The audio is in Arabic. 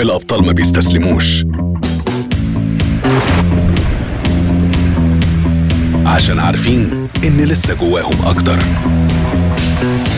الأبطال ما بيستسلموش، عشان عارفين إن لسه جواهم أكتر.